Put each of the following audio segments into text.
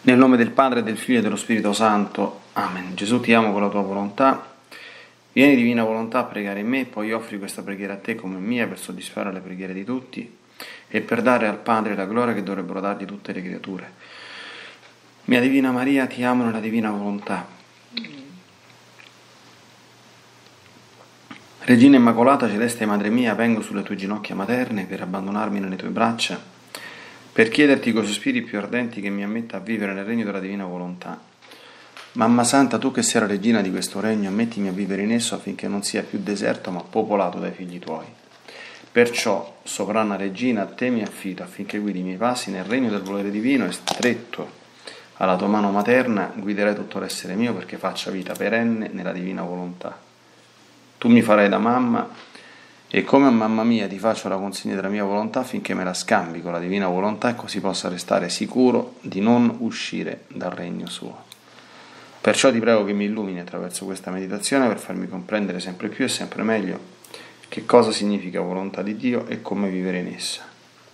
Nel nome del Padre, del Figlio e dello Spirito Santo. Amen. Gesù, ti amo con la tua volontà. Vieni, divina volontà, a pregare in me, poi offri questa preghiera a te come mia per soddisfare le preghiere di tutti e per dare al Padre la gloria che dovrebbero dargli tutte le creature. Mia Divina Maria, ti amo nella divina volontà. Regina Immacolata, celeste Madre mia, vengo sulle tue ginocchia materne per abbandonarmi nelle tue braccia, per chiederti coi sospiri più ardenti che mi ammetta a vivere nel regno della divina volontà. Mamma Santa, tu che sei la regina di questo regno, ammettimi a vivere in esso affinché non sia più deserto ma popolato dai figli tuoi. Perciò, sovrana regina, a te mi affido affinché guidi i miei passi nel regno del volere divino e stretto alla tua mano materna guiderai tutto l'essere mio perché faccia vita perenne nella divina volontà. Tu mi farai da mamma e come a mamma mia ti faccio la consegna della mia volontà affinché me la scambi con la divina volontà e così possa restare sicuro di non uscire dal regno suo. Perciò ti prego che mi illumini attraverso questa meditazione per farmi comprendere sempre più e sempre meglio che cosa significa volontà di Dio e come vivere in essa.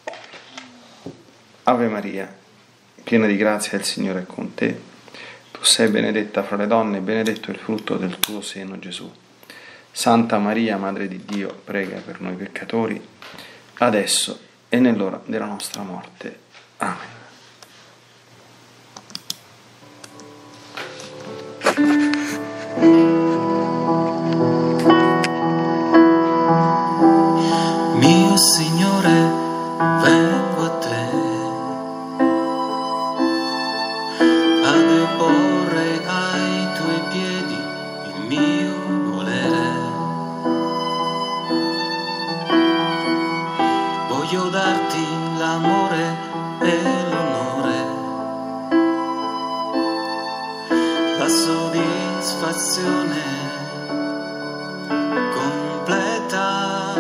Ave Maria, piena di grazia, il Signore è con te. Tu sei benedetta fra le donne e benedetto è il frutto del tuo seno, Gesù. Santa Maria, Madre di Dio, prega per noi peccatori, adesso e nell'ora della nostra morte. Amen. Mio Signore, vengo a te a deporre ai tuoi piedi il mio volere. Voglio darti l'amore e l'onore, la soddisfazione completa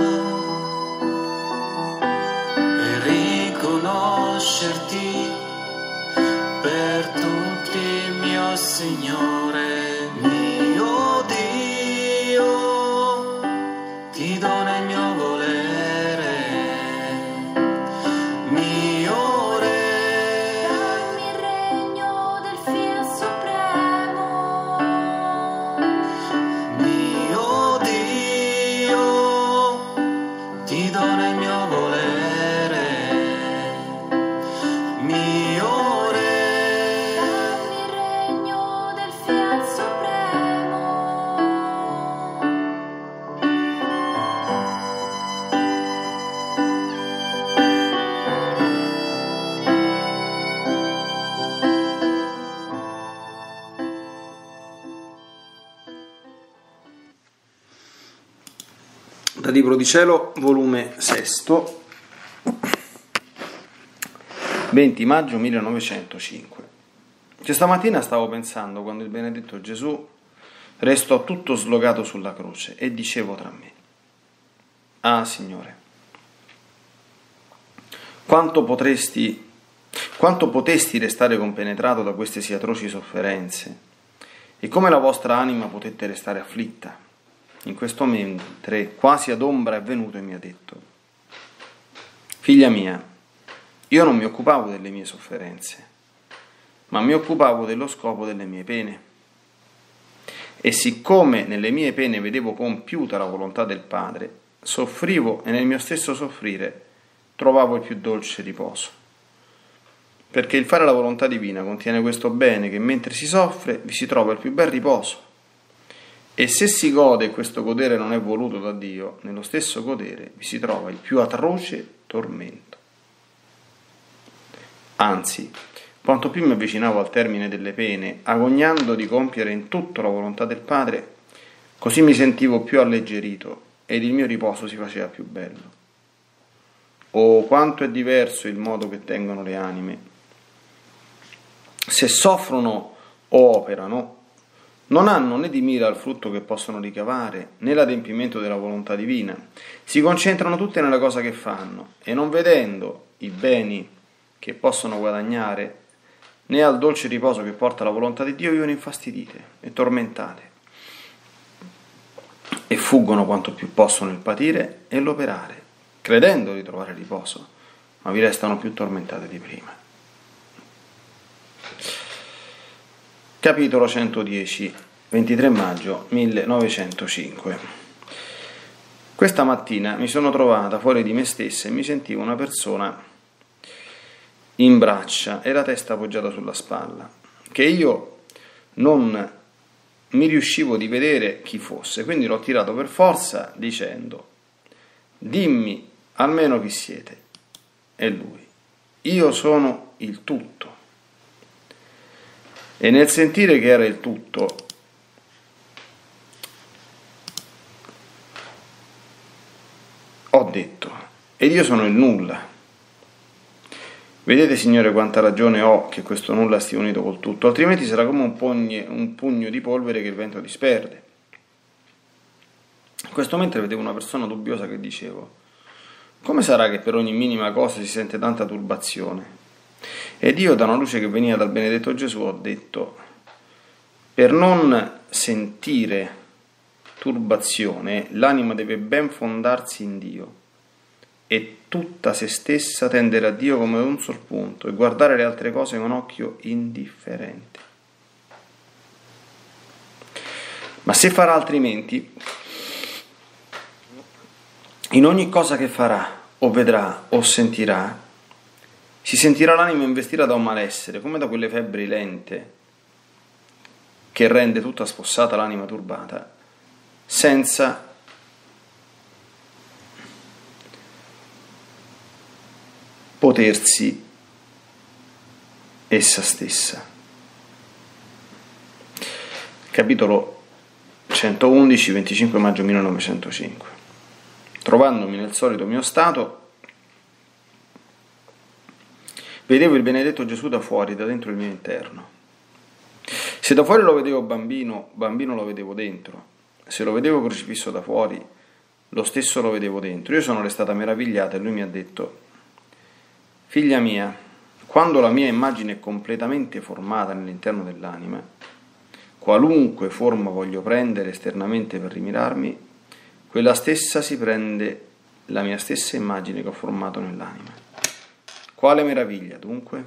e riconoscerti per tutti, mio Signore, mio Dio, ti dono il mio volere. Dal Libro di Cielo, volume 6, 20 maggio 1905. Questa mattina stavo pensando quando il benedetto Gesù restò tutto slogato sulla croce e dicevo tra me: ah, Signore, quanto potesti restare compenetrato da queste sì atroci sofferenze e come la vostra anima potette restare afflitta. In questo mentre, quasi ad ombra, è venuto e mi ha detto: figlia mia, io non mi occupavo delle mie sofferenze, ma mi occupavo dello scopo delle mie pene. E siccome nelle mie pene vedevo compiuta la volontà del Padre, soffrivo e nel mio stesso soffrire trovavo il più dolce riposo. Perché il fare la volontà divina contiene questo bene che mentre si soffre vi si trova il più bel riposo. E se si gode e questo godere non è voluto da Dio, nello stesso godere vi si trova il più atroce tormento. Anzi, quanto più mi avvicinavo al termine delle pene, agognando di compiere in tutto la volontà del Padre, così mi sentivo più alleggerito ed il mio riposo si faceva più bello. Oh, quanto è diverso il modo che tengono le anime! Se soffrono o operano, non hanno né di mira al frutto che possono ricavare, né l'adempimento della volontà divina. Si concentrano tutte nella cosa che fanno e non vedendo i beni che possono guadagnare, né al dolce riposo che porta la volontà di Dio, vivono infastidite e tormentate e fuggono quanto più possono il patire e l'operare, credendo di trovare riposo, ma vi restano più tormentate di prima. Capitolo 110, 23 maggio 1905. Questa mattina mi sono trovata fuori di me stessa e mi sentivo una persona in braccia e la testa appoggiata sulla spalla, che io non mi riuscivo di vedere chi fosse, quindi l'ho tirato per forza dicendo: dimmi almeno chi siete. E lui: io sono il tutto. E nel sentire che era il tutto, ho detto: ed io sono il nulla. Vedete, Signore, quanta ragione ho che questo nulla stia unito col tutto, altrimenti sarà come un pugno di polvere che il vento disperde. In questo mentre vedevo una persona dubbiosa che dicevo: come sarà che per ogni minima cosa si sente tanta turbazione? Ed io, da una luce che veniva dal benedetto Gesù, ho detto: per non sentire turbazione, l'anima deve ben fondarsi in Dio e tutta se stessa tendere a Dio come un sol punto e guardare le altre cose con occhio indifferente. Ma se farà altrimenti, in ogni cosa che farà, o vedrà, o sentirà, si sentirà l'anima investita da un malessere, come da quelle febbri lente che rende tutta spossata l'anima turbata, senza potersi essa stessa. Capitolo 111, 25 maggio 1905. Trovandomi nel solito mio stato, vedevo il benedetto Gesù da fuori, da dentro il mio interno. Se da fuori lo vedevo bambino, bambino lo vedevo dentro. Se lo vedevo crocifisso da fuori, lo stesso lo vedevo dentro. Io sono restata meravigliata e lui mi ha detto: figlia mia, quando la mia immagine è completamente formata nell'interno dell'anima, qualunque forma voglio prendere esternamente per rimirarmi, quella stessa si prende la mia stessa immagine che ho formato nell'anima. Quale meraviglia, dunque?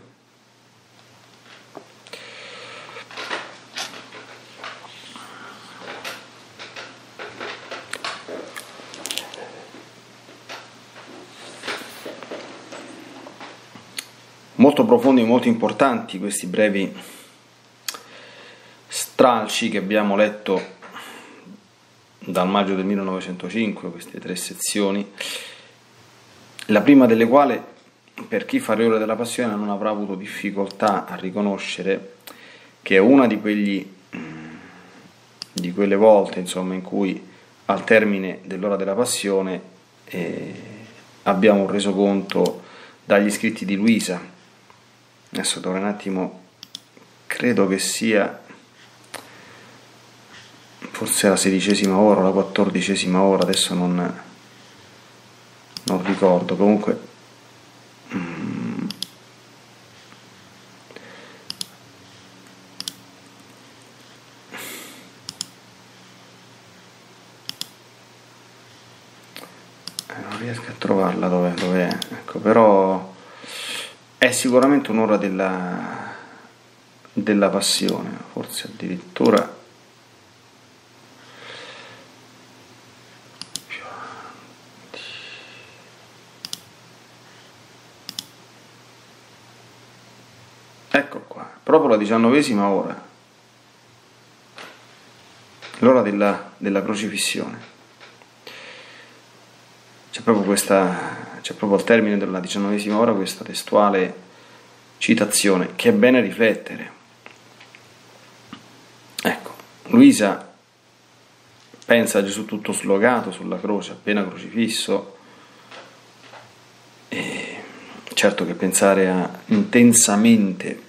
Molto profondi e molto importanti questi brevi stralci che abbiamo letto dal maggio del 1905, queste 3 sezioni, la prima delle quali, per chi fa le ore della passione, non avrà avuto difficoltà a riconoscere che è una di quelle volte, insomma, in cui al termine dell'ora della passione abbiamo un resoconto dagli scritti di Luisa. Adesso dovrei un attimo, credo che sia forse la 16ª ora o la 14ª ora, adesso non ricordo, comunque non riesco a trovarla dove è, ecco, però è sicuramente un'ora della passione, forse addirittura ecco qua, proprio la 19ª ora, l'ora della crocifissione. C'è proprio al termine della 19ª ora questa testuale citazione che è bene riflettere. Ecco, Luisa pensa a Gesù tutto slogato sulla croce, appena crocifisso, e certo che pensare intensamente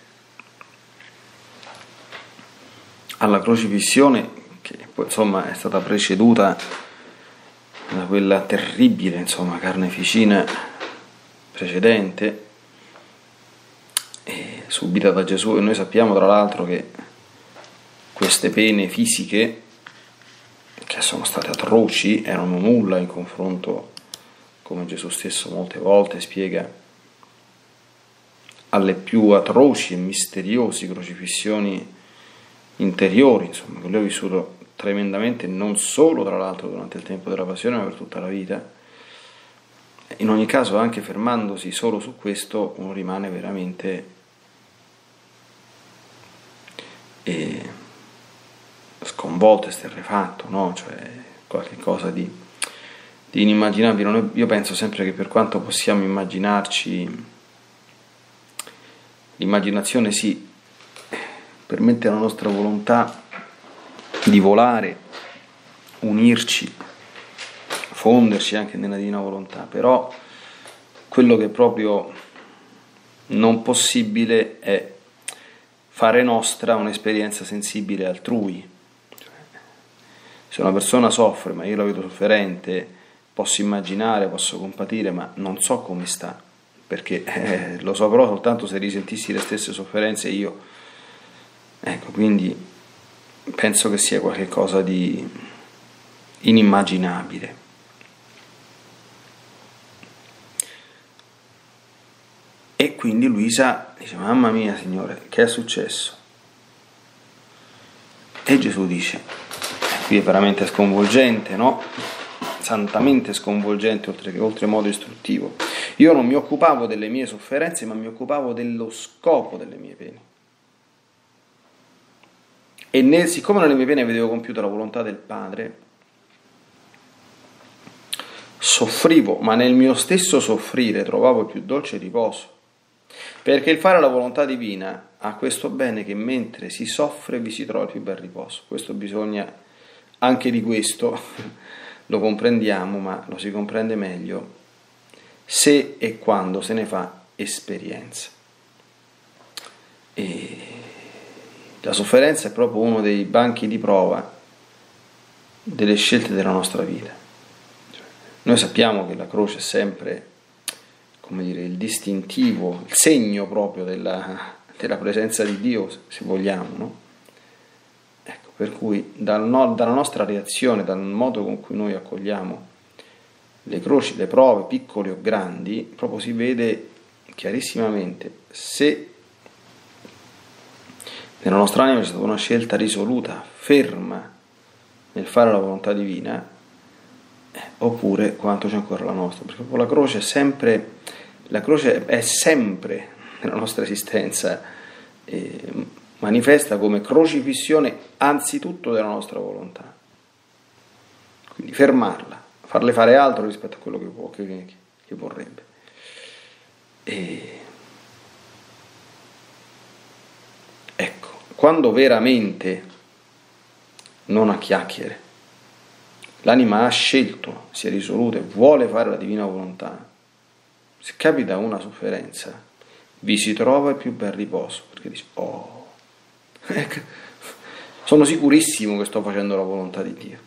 alla crocifissione, che poi insomma è stata preceduta da quella terribile, insomma, carneficina precedente e subita da Gesù, e noi sappiamo tra l'altro che queste pene fisiche, che sono state atroci, erano nulla in confronto, come Gesù stesso molte volte spiega, alle più atroci e misteriosi crocifissioni interiori, insomma, che lui ha vissuto tremendamente, non solo tra l'altro durante il tempo della passione, ma per tutta la vita. In ogni caso, anche fermandosi solo su questo, uno rimane veramente sconvolto, esterrefatto, no? Cioè qualche cosa di inimmaginabile. Io penso sempre che per quanto possiamo immaginarci, l'immaginazione sì permette alla nostra volontà di volare, unirci, fonderci anche nella divina volontà, però quello che è proprio non possibile è fare nostra un'esperienza sensibile altrui. Se una persona soffre, ma io la vedo sofferente, posso immaginare, posso compatire, ma non so come sta, perché lo saprò soltanto se risentissi le stesse sofferenze io. Ecco, quindi penso che sia qualcosa di inimmaginabile. E quindi Luisa dice: mamma mia, Signore, che è successo? E Gesù dice, qui è veramente sconvolgente, no? Santamente sconvolgente, oltre modo istruttivo. Io non mi occupavo delle mie sofferenze, ma mi occupavo dello scopo delle mie pene. E siccome nelle mie pene vedevo compiuta la volontà del Padre, soffrivo, ma nel mio stesso soffrire trovavo il più dolce riposo. Perché il fare la volontà divina ha questo bene che mentre si soffre vi si trova il più bel riposo. Questo bisogna, anche di questo lo comprendiamo, ma lo si comprende meglio se e quando se ne fa esperienza. E la sofferenza è proprio uno dei banchi di prova delle scelte della nostra vita. Noi sappiamo che la croce è sempre, come dire, il distintivo, il segno proprio della presenza di Dio, se vogliamo, no? Ecco, per cui dalla nostra reazione, dal modo con cui noi accogliamo le croci, le prove, piccole o grandi, proprio si vede chiarissimamente se nella nostra anima c'è stata una scelta risoluta, ferma nel fare la volontà divina, oppure quanto c'è ancora la nostra, perché la croce è sempre nella nostra esistenza, manifesta come crocifissione anzitutto della nostra volontà. Quindi fermarla, farle fare altro rispetto a quello che vorrebbe. Ecco, quando veramente, non a chiacchiere, l'anima ha scelto, si è risoluta e vuole fare la divina volontà, se capita una sofferenza, vi si trova il più bel riposo, perché dice, sono sicurissimo che sto facendo la volontà di Dio.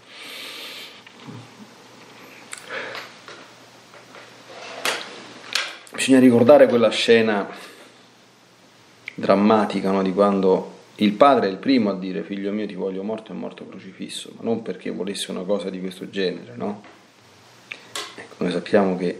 Bisogna ricordare quella scena drammatica, no, di quando il padre è il primo a dire: figlio mio, ti voglio morto e morto crocifisso, ma non perché volesse una cosa di questo genere, no? Ecco, noi sappiamo che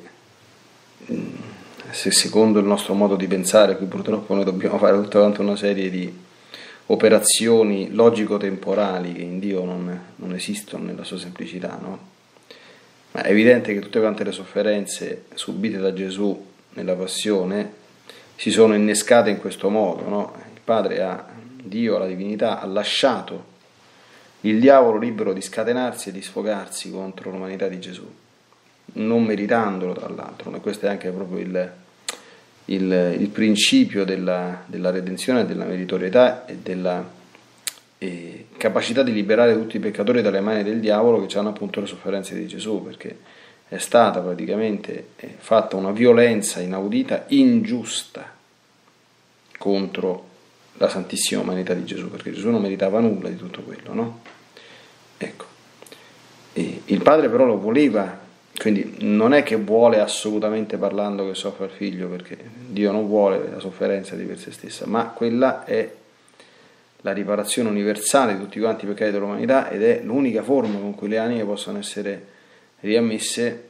se secondo il nostro modo di pensare, qui purtroppo noi dobbiamo fare tutta quanta una serie di operazioni logico-temporali che in Dio non esistono nella sua semplicità, no? Ma è evidente che tutte quante le sofferenze subite da Gesù nella passione si sono innescate in questo modo, no? Il Padre Dio, la divinità, ha lasciato il diavolo libero di scatenarsi e di sfogarsi contro l'umanità di Gesù, non meritandolo tra l'altro. E questo è anche proprio il principio della redenzione, della meritorietà e della capacità di liberare tutti i peccatori dalle mani del diavolo, che hanno appunto le sofferenze di Gesù, perché è stata praticamente fatta una violenza inaudita, ingiusta contro la santissima umanità di Gesù, perché Gesù non meritava nulla di tutto quello, no? Ecco. E il Padre però lo voleva, quindi non è che vuole assolutamente parlando che soffra il figlio, perché Dio non vuole la sofferenza di per sé stessa, ma quella è la riparazione universale di tutti quanti i peccati dell'umanità ed è l'unica forma con cui le anime possono essere riammesse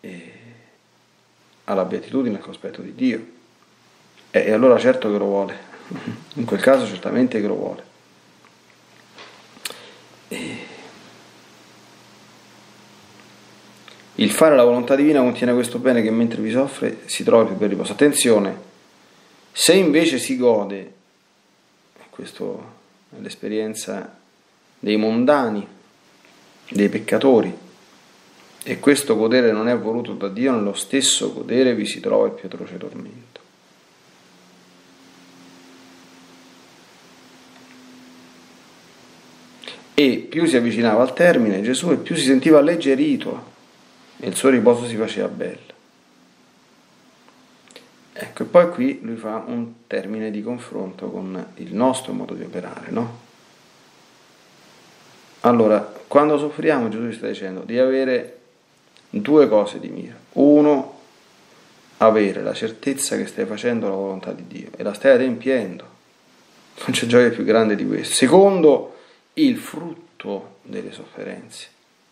alla beatitudine, al cospetto di Dio. E allora certo che lo vuole, in quel caso certamente che lo vuole. Il fare la volontà divina contiene questo bene che mentre vi soffre si trova il più bel riposo. Attenzione, se invece si gode, questa è l'esperienza dei mondani, dei peccatori, e questo godere non è voluto da Dio, nello stesso godere vi si trova il più atroce tormento. E più si avvicinava al termine Gesù e più si sentiva alleggerito e il suo riposo si faceva bello. Ecco, e poi qui lui fa un termine di confronto con il nostro modo di operare, no? Allora, quando soffriamo Gesù ci sta dicendo di avere due cose di mira. Uno, avere la certezza che stai facendo la volontà di Dio e la stai adempiendo. Non c'è gioia più grande di questo. Secondo, il frutto delle sofferenze.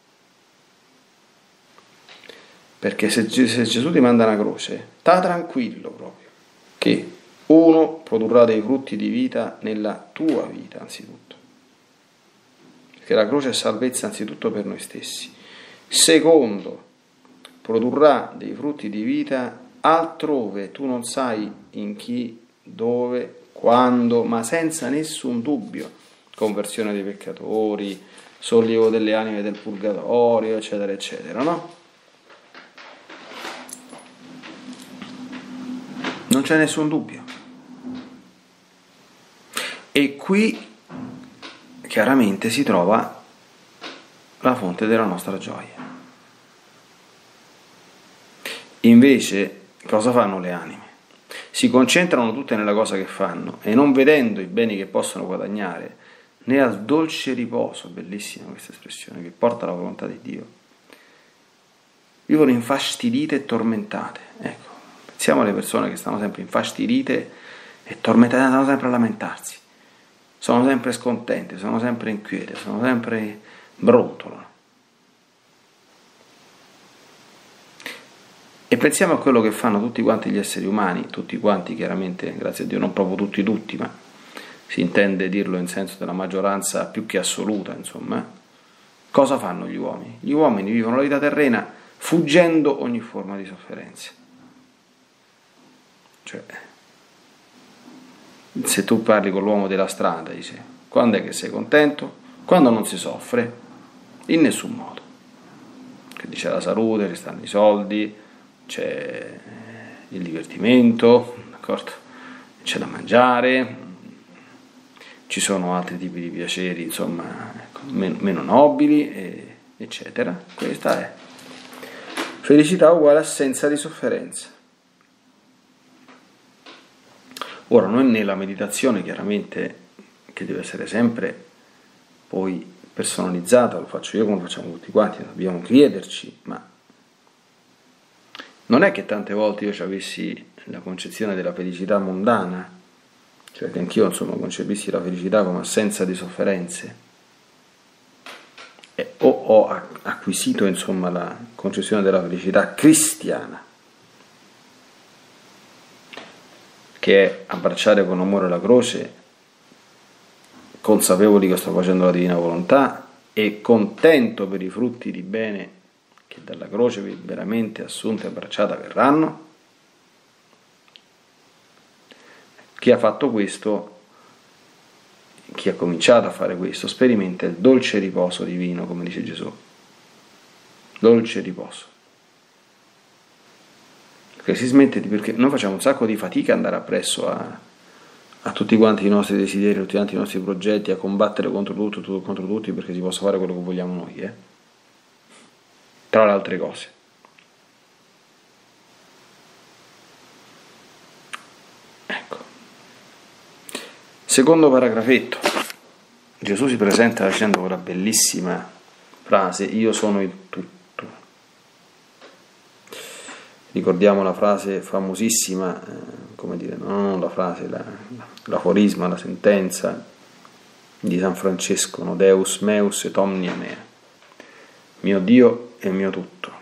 Perché se Gesù ti manda una croce, sta tranquillo proprio, che uno produrrà dei frutti di vita nella tua vita anzitutto. Perché la croce è salvezza anzitutto per noi stessi. Secondo, produrrà dei frutti di vita altrove, tu non sai in chi, dove, quando, ma senza nessun dubbio. Conversione dei peccatori, sollievo delle anime del purgatorio, eccetera, eccetera, no? Non c'è nessun dubbio. E qui chiaramente si trova la fonte della nostra gioia. Invece, cosa fanno le anime? Si concentrano tutte nella cosa che fanno e non vedendo i beni che possono guadagnare, né al dolce riposo, bellissima questa espressione, che porta alla volontà di Dio, vivono infastidite e tormentate. Ecco, pensiamo alle persone che stanno sempre infastidite e tormentate, stanno sempre a lamentarsi, sono sempre scontente, sono sempre inquiete, sono sempre brontolano. E pensiamo a quello che fanno tutti quanti gli esseri umani, tutti quanti chiaramente, grazie a Dio, non proprio tutti, ma si intende dirlo in senso della maggioranza più che assoluta, insomma. Cosa fanno gli uomini? Gli uomini vivono la vita terrena fuggendo ogni forma di sofferenza. Cioè, se tu parli con l'uomo della strada, dice, quando è che sei contento? Quando non si soffre? In nessun modo. Quindi c'è la salute, ci stanno i soldi, c'è il divertimento, d'accordo? C'è da mangiare, ci sono altri tipi di piaceri, insomma, ecco, meno nobili, eccetera. Questa è felicità uguale assenza di sofferenza. Ora, noi nella meditazione, chiaramente, che deve essere sempre poi personalizzata, lo faccio io come lo facciamo tutti quanti, dobbiamo chiederci, ma non è che tante volte io ci avessi la concezione della felicità mondana, cioè che anch'io insomma concepissi la felicità come assenza di sofferenze, o ho acquisito insomma la concezione della felicità cristiana, che è abbracciare con amore la croce, consapevoli che sto facendo la divina volontà e contento per i frutti di bene che dalla croce veramente assunta e abbracciata verranno. Chi ha fatto questo, chi ha cominciato a fare questo, sperimenta il dolce riposo divino, come dice Gesù. Dolce riposo. Perché si smette perché noi facciamo un sacco di fatica ad andare appresso a tutti quanti i nostri desideri, a tutti quanti i nostri progetti, a combattere contro tutto, contro tutti, perché si possa fare quello che vogliamo noi, tra le altre cose. Ecco. Secondo paragrafetto, Gesù si presenta dicendo quella bellissima frase, io sono il tutto. Ricordiamo la frase famosissima, come dire, non la frase, l'aforisma, la sentenza di San Francesco, no? Deus meus et omnia mea, mio Dio e mio tutto.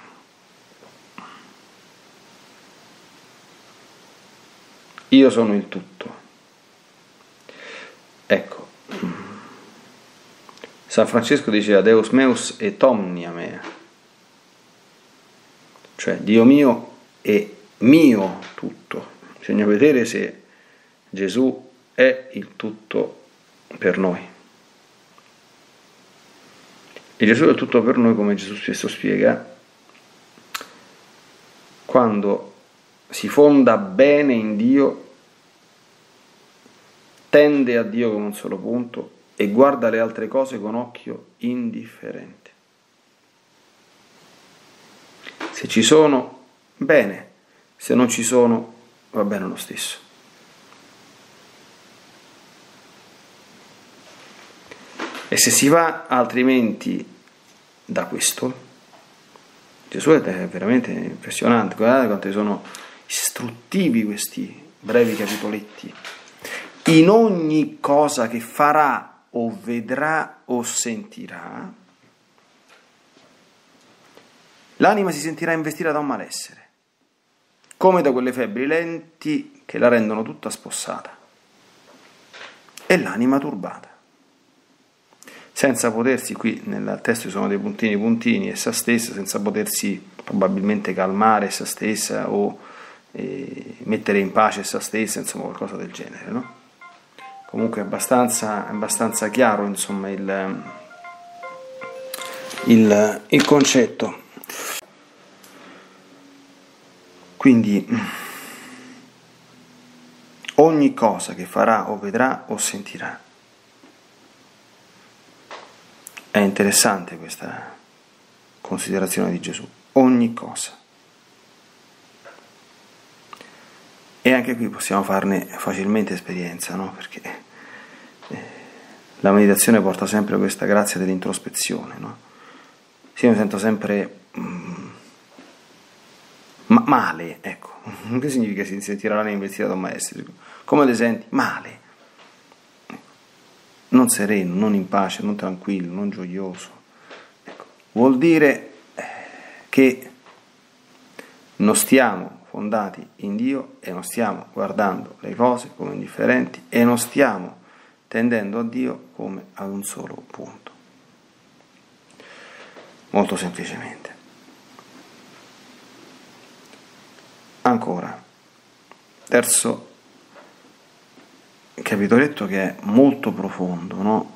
Io sono il tutto. Ecco, San Francesco diceva Deus meus et omnia mea, cioè Dio mio e mio tutto. Bisogna vedere se Gesù è il tutto per noi. E Gesù è il tutto per noi, come Gesù stesso spiega, quando si fonda bene in Dio, tende a Dio come un solo punto e guarda le altre cose con occhio indifferente. Se ci sono, bene, se non ci sono, va bene lo stesso. E se si va altrimenti da questo, Gesù è veramente impressionante. Guardate quanto sono istruttivi questi brevi capitoletti. In ogni cosa che farà o vedrà o sentirà, l'anima si sentirà investita da un malessere, come da quelle febbri lenti che la rendono tutta spossata, e l'anima turbata, senza potersi, qui nel testo ci sono dei puntini, essa stessa, senza potersi probabilmente calmare essa stessa o mettere in pace essa stessa, insomma qualcosa del genere, no? Comunque è abbastanza chiaro, insomma, il concetto. Quindi ogni cosa che farà o vedrà o sentirà. È interessante questa considerazione di Gesù. Ogni cosa. E anche qui possiamo farne facilmente esperienza, no? Perché la meditazione porta sempre questa grazia dell'introspezione, no? Sì, io mi sento sempre male, ecco. Che significa si sentirà l'anima investita da un maestro? Come le senti? Male. Non sereno, non in pace, non tranquillo, non gioioso. Ecco. Vuol dire che non stiamo fondati in Dio e non stiamo guardando le cose come indifferenti e non stiamo tendendo a Dio come ad un solo punto. Molto semplicemente. Ancora, terzo capitoletto che è molto profondo, no?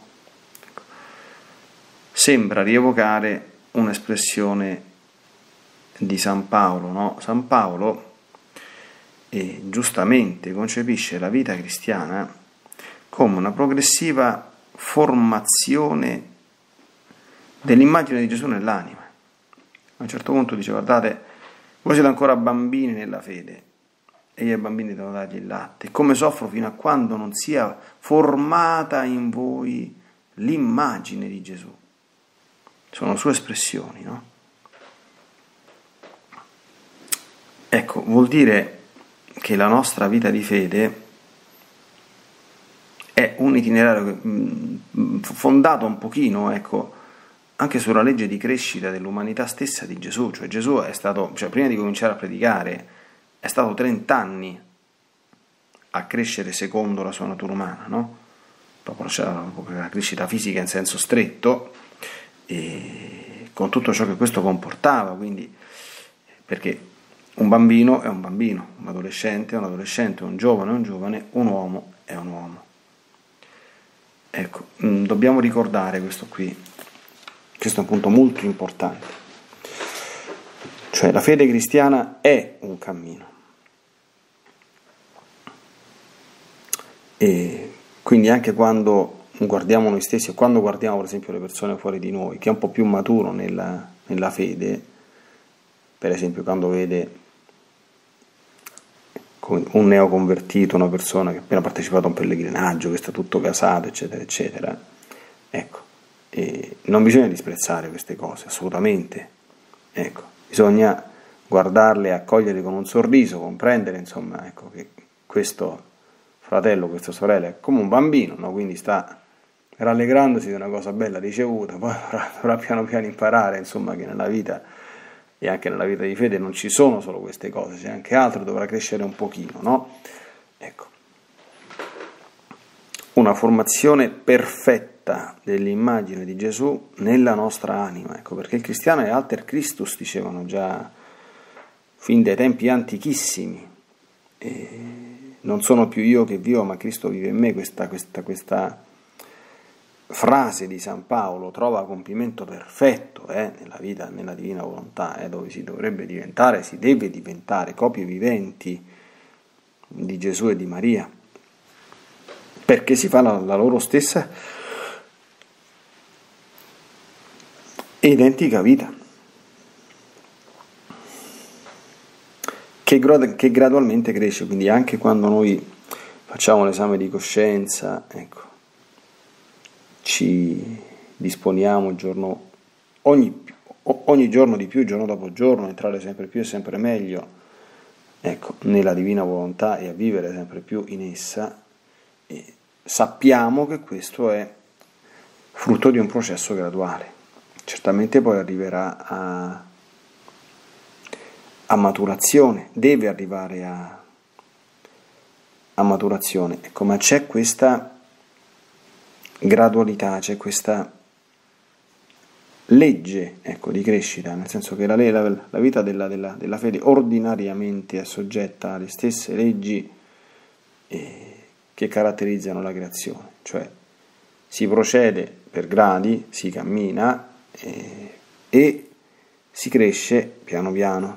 Sembra rievocare un'espressione di San Paolo, no? San Paolo giustamente concepisce la vita cristiana come una progressiva formazione dell'immagine di Gesù nell'anima. A un certo punto dice: guardate, voi siete ancora bambini nella fede e io ai bambini devo dargli il latte. Come soffro fino a quando non sia formata in voi l'immagine di Gesù. Sono sue espressioni, no? Ecco, vuol dire che la nostra vita di fede è un itinerario fondato un pochino, ecco, anche sulla legge di crescita dell'umanità stessa di Gesù. Cioè Gesù è stato, prima di cominciare a predicare, è stato 30 anni a crescere secondo la sua natura umana, no? Dopo la crescita fisica in senso stretto, e con tutto ciò che questo comportava, quindi, perché un bambino è un bambino, un adolescente è un adolescente, un giovane è un giovane, un uomo è un uomo. Ecco, dobbiamo ricordare questo qui. Questo è un punto molto importante. Cioè la fede cristiana è un cammino. E quindi anche quando guardiamo noi stessi e quando guardiamo per esempio le persone fuori di noi, chi è un po' più maturo nella fede, per esempio quando vede un neoconvertito, una persona che ha appena partecipato a un pellegrinaggio, che sta tutto casato, eccetera, eccetera, ecco, e non bisogna disprezzare queste cose, assolutamente, ecco, bisogna guardarle, accoglierle con un sorriso, comprendere, insomma, ecco, che questo fratello, questa sorella è come un bambino, no? Quindi sta rallegrandosi di una cosa bella ricevuta, poi dovrà piano piano imparare, insomma, che nella vita e anche nella vita di fede non ci sono solo queste cose, c'è anche altro, dovrà crescere un pochino, no? Ecco, una formazione perfetta dell'immagine di Gesù nella nostra anima, ecco, perché il cristiano è alter Christus, dicevano già fin dai tempi antichissimi. Non sono più io che vivo, ma Cristo vive in me. Questa frase di San Paolo trova compimento perfetto nella vita, nella divina volontà, dove si deve diventare copie viventi di Gesù e di Maria, perché si fa la loro stessa identica vita, che gradualmente cresce. Quindi anche quando noi facciamo l'esame di coscienza, ecco, ci disponiamo ogni giorno di più, giorno dopo giorno, a entrare sempre più e sempre meglio, ecco, nella divina volontà e a vivere sempre più in essa, e sappiamo che questo è frutto di un processo graduale. Certamente poi arriverà a maturazione, deve arrivare a maturazione, ecco, ma c'è questa gradualità, c'è questa legge, ecco, di crescita, nel senso che la vita della fede ordinariamente è soggetta alle stesse leggi che caratterizzano la creazione, cioè si procede per gradi, si cammina e si cresce piano piano.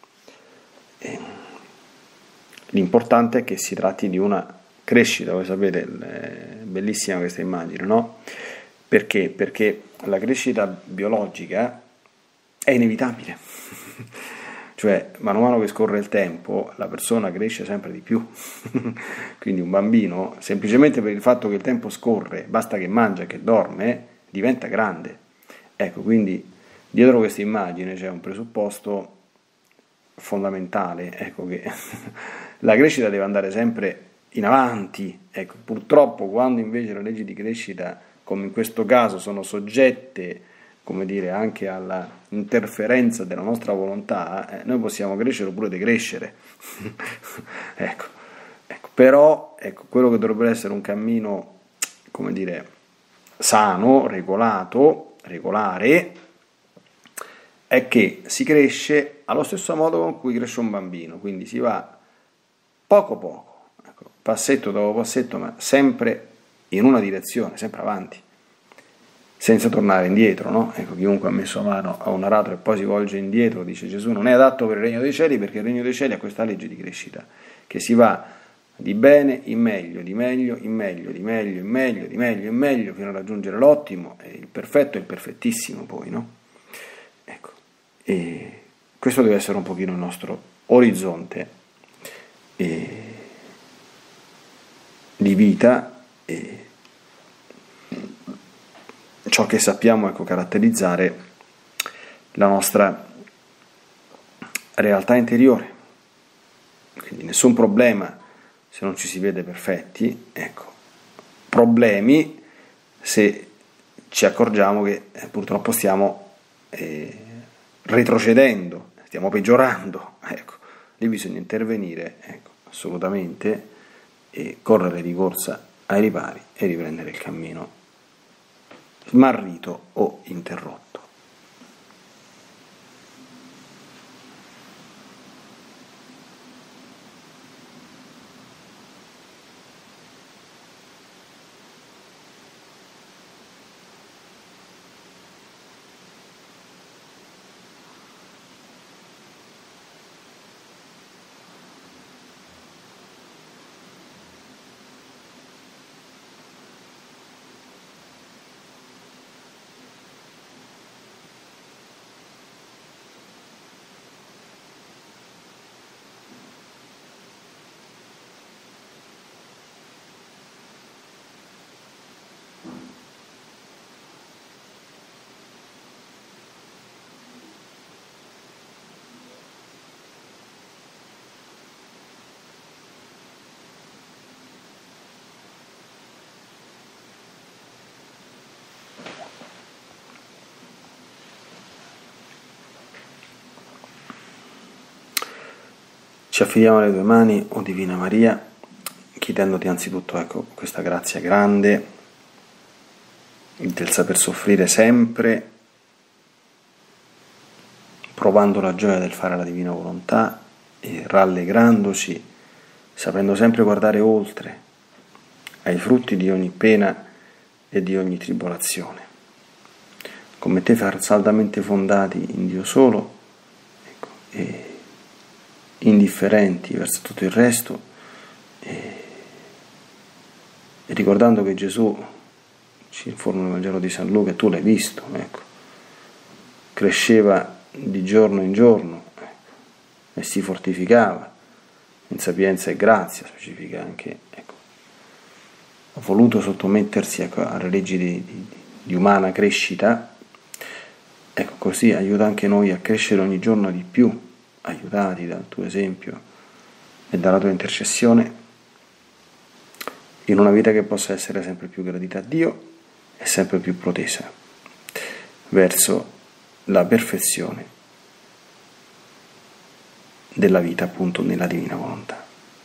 L'importante è che si tratti di una crescita. Voi sapete, è bellissima questa immagine, no? Perché? Perché la crescita biologica è inevitabile, cioè man mano che scorre il tempo la persona cresce sempre di più, quindi un bambino, semplicemente per il fatto che il tempo scorre, basta che mangia e che dorme, diventa grande. Ecco, quindi dietro questa immagine c'è un presupposto fondamentale, ecco, che la crescita deve andare sempre in avanti. Ecco, purtroppo quando invece le leggi di crescita, come in questo caso, sono soggette, come dire, anche alla interferenza della nostra volontà, noi possiamo crescere oppure decrescere. ecco, però ecco, quello che dovrebbe essere un cammino, come dire, sano, regolare, è che si cresce allo stesso modo con cui cresce un bambino, quindi si va poco, ecco, passetto dopo passetto, ma sempre in una direzione, sempre avanti, senza tornare indietro, no? Ecco, chiunque ha messo mano a un aratro e poi si volge indietro, dice Gesù, non è adatto per il regno dei cieli, perché il regno dei cieli ha questa legge di crescita, che si va di bene in meglio, di meglio in meglio, di meglio in meglio, di meglio in meglio, fino a raggiungere l'ottimo, e il perfetto e il perfettissimo poi, no? Ecco, e questo deve essere un pochino il nostro orizzonte di vita, e ciò che sappiamo, ecco, caratterizzare la nostra realtà interiore. Quindi nessun problema se non ci si vede perfetti, ecco, problemi se ci accorgiamo che purtroppo stiamo retrocedendo, stiamo peggiorando, ecco, lì bisogna intervenire, ecco, assolutamente, e correre di corsa ai ripari e riprendere il cammino smarrito o interrotto. Ci affidiamo alle tue mani, o Divina Maria, chiedendoti anzitutto, ecco, questa grazia grande del saper soffrire sempre, provando la gioia del fare la divina volontà e rallegrandoci, sapendo sempre guardare oltre ai frutti di ogni pena e di ogni tribolazione. Come te far saldamente fondati in Dio solo, ecco, e indifferenti verso tutto il resto, e ricordando che Gesù ci informa nel Vangelo di San Luca, e tu l'hai visto, ecco, cresceva di giorno in giorno, ecco, e si fortificava in sapienza e grazia, specifica anche, ecco, ha voluto sottomettersi, ecco, alle leggi di umana crescita, ecco, così aiuta anche noi a crescere ogni giorno di più, aiutati dal tuo esempio e dalla tua intercessione, in una vita che possa essere sempre più gradita a Dio e sempre più protesa verso la perfezione della vita, appunto, nella divina volontà.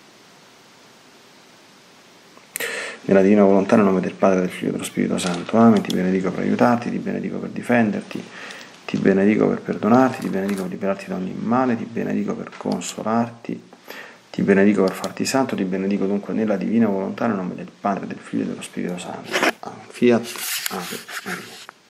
Nella divina volontà, nel nome del Padre, del Figlio e dello Spirito Santo. Amen. Ti benedico per aiutarti, ti benedico per difenderti, ti benedico per perdonarti, ti benedico per liberarti da ogni male, ti benedico per consolarti, ti benedico per farti santo, ti benedico dunque nella divina volontà, nel nome del Padre, del Figlio e dello Spirito Santo. Amen. Fiat. Ave Maria.